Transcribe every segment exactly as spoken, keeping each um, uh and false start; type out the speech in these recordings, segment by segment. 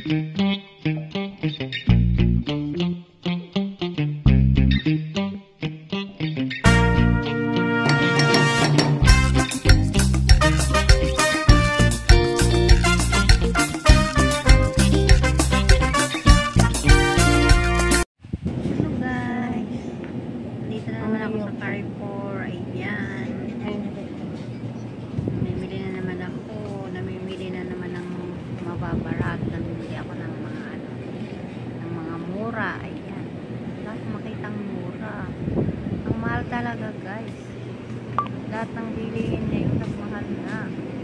Babarat, namimili ako ng mga ano, ng mga mura. Ayan, lahat makitang mura. Ang mahal talaga, guys. Lahat ng bilihin niya yung nagmahal na.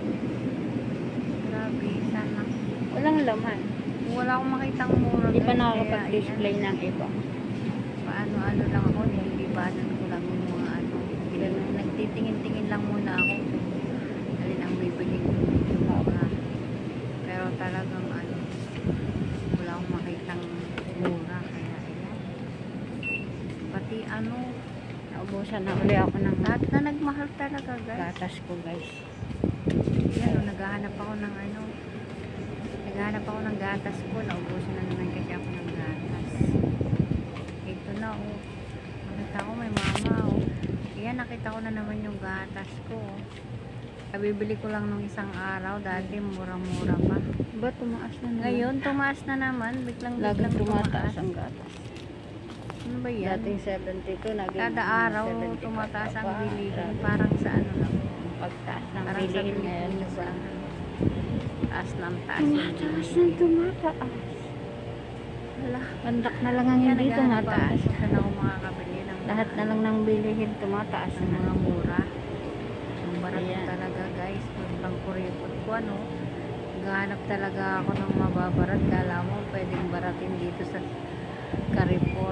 Grabe, sana Walang laman. wala akong makitang mura. Hindi pa guys. nakakapag-display Kaya, ng iba. paano-ano lang ako, nililibanan ko lang yung mga ano. Ganun, nagtitingin-tingin lang muna ako kung alin ang bibiling ko. Pero talagang ano, wala akong makitang mura. Kaya ayan, pati ano, Naubusan na uli ako ng lahat na nagmahal talaga, guys. gatas ko, guys. Yan o, naghahanap ako ng ano, naghahanap ako ng gatas ko. Naubusan na naman kasi ako ng gatas. Ito na o, nakita ko may mama o. Ayan, nakita ko na naman yung gatas ko. Kabibili ko lang nung isang araw. Dati murang-mura pa. Ba, tumaas na naman? Ngayon, tumaas na naman. Biglang-biglang Laging tumataas tumaas. ang gatas. Ano ba yan? Dating seventy-two, naging Kada araw seventy-five tumataas ang pa. bilihin. Grabe. Parang sa ano lang. Pagtaas ng Parang sa bilihin ngayon. Pilipinas Ba? lang. Taas ng taas yung Tumataas na bilihin. tumataas. Wala. Pandak na lang ang hindi tumataas. Saan ako makakabili ng Lahat na lang ng bilihin tumataas ng na. mga mura. Ang barat Ayan. talaga, guys. Pang kuripot ko, ano. Gahanap talaga ako ng mababarat. Kala mo pwedeng baratin dito sa Carrefour.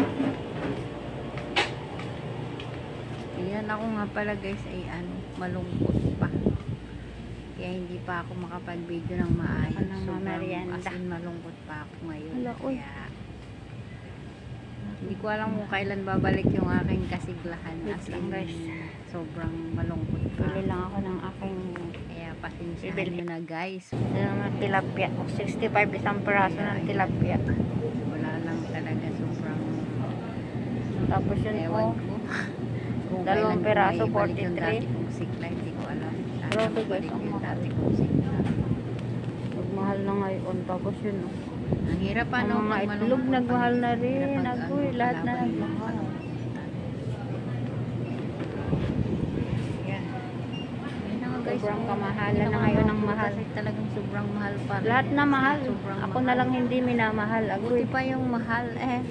Ayan, ako nga pala, guys, ay ano, malungkot pa. Kaya hindi pa ako makapag-video ng maayos. Ako ng Sobrang, merienda. as in, malungkot pa ako ngayon. Hala, uy. Kaya hindi ko alam kung kailan babalik yung aking kasiglahan. Wait As lang, in, guys. sobrang malungkot pa. Bili lang ako ng aking Kaya pasensyahan Bibili. nyo na, guys. ng tilapia. sixty-five isang peraso ng tilapia. Wala lang talaga, sobrang Tapos yun ewan po. ko. Kung Dalawang kailan ko peraso, maibalik yung forty-three. dati kong sigla, hindi ko alam. Sana Grabe, guys, mabalik ang yung mahal. dati kong sigla. Magmahal na ngayon. Tapos yun. Oh. Ang hirap Ang ano, mga pag itlog malungkot, nagmahal pag- na rin. hirap pag Agoy, ano, lahat na kalaban yung nagmahal. ano. Yan. Yun na nga, guys. Sobrang oh. kamahalan na Pinaka- ngayon ang mahal. Kasi talagang sobrang mahal pa rin. Lahat na mahal. Sobrang Ako mahal. na lang hindi minamahal. Buti Agoy. pa yung mahal eh.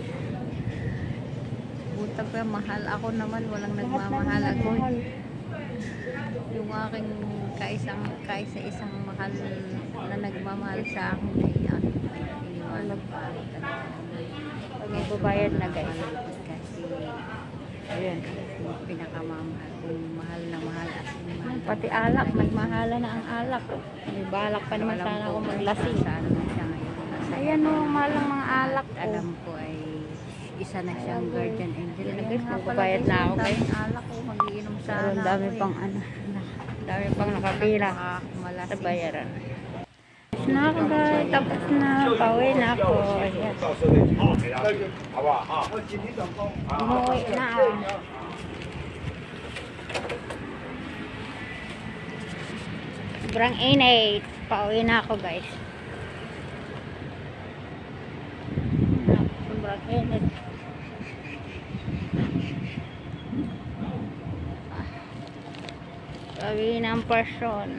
Buti pa mahal. Ako naman walang Lahat na nagmamahal. lang Ako mahal. yung aking kaisang kaisa-isang mahal na nagmamahal sa akin ay ano, iniwalag pa ako talaga. Pag magbabayad na, guys. Kasi Ayan. yung pinakamamahal kung mahal na mahal as in mahal na Pati mahal alak. talaga. Nagmahala na ang alak. May balak pa naman Alam sana ko ako kung maglasing. Sa ano na siya ngayon. Nasa Ayan o. Mahal ang mga alak ko. alam ko ay isa na siyang Ayan, guardian angel. Ayan, Ayan nga pala, magbabayad guys, na ako, ang guys. daming alak ko, magiinom sana Pero ang dami ako, eh. pang ano. Dami pang nakapila sa Malasing. bayaran. Tapos na ako, guys. Tapos na. Pauwi na ako. Ayan. 到时候得好给他，好不好？啊， Umuwi na ako. Sobrang init. Pauwi na ako, guys. Sobrang init. Pauwi na ang person.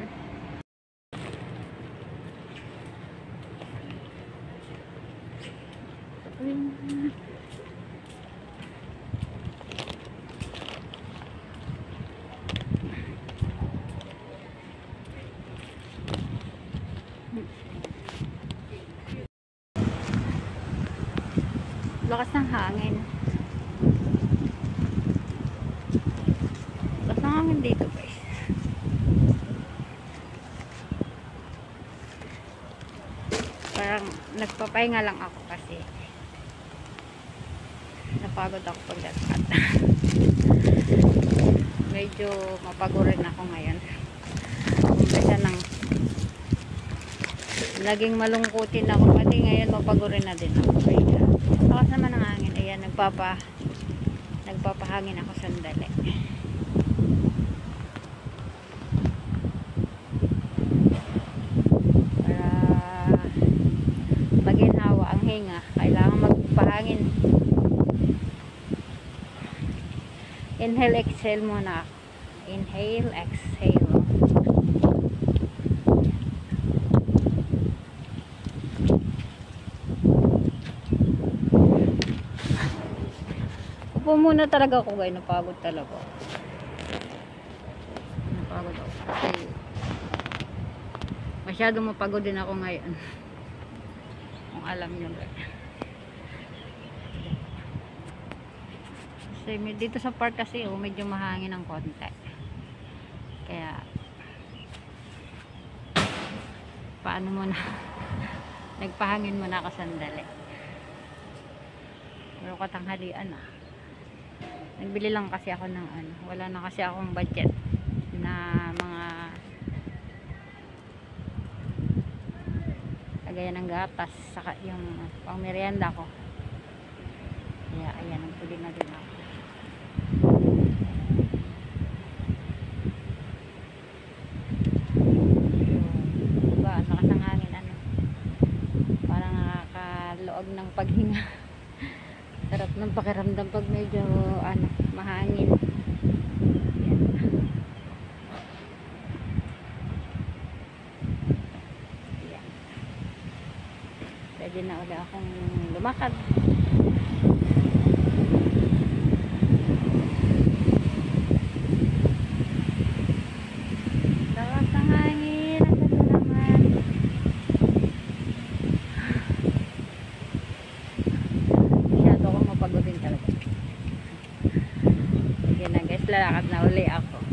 Lakas ng hangin. Lakas ng hangin dito, guys. Parang nagpapahinga lang ako kasi napagod ako pagdagat. Medyo mapago rin ako ngayon. Umpisa ng Laging malungkutin ako, pati ngayon mapagurin na din ako. Kaya, lakas naman ang hangin. Ayan, nagpapa, nagpapahangin ako sandali. Para maginhawa ang hinga, kailangan magpahangin. Inhale, exhale muna ako. Inhale, exhale. Upo muna talaga ako guys, napagod talaga. Napagod ako. Kasi masyado mapagod din ako ngayon. Kung alam nyo ba. Kasi dito sa park kasi oh, medyo mahangin ng konti. Kaya paano muna nagpahangin muna ako sandali. Pero katanghalian ah. Nagbili lang kasi ako ng ano, wala na kasi akong budget na mga kagaya ng gatas saka yung pang merienda ko. Kaya ayan, nagbili na din ako. Diba, ang lakas ng hangin ano. Parang nakakaluog ng paghinga. Sarap ng pakiramdam pag medyo ano, mahangin. Yan. Pwede na ulit akong lumakad. Lakas ng hangin. Ang ganda naman. Masyado akong mapagodin talaga. Sige na guys, lalakad na uli ako.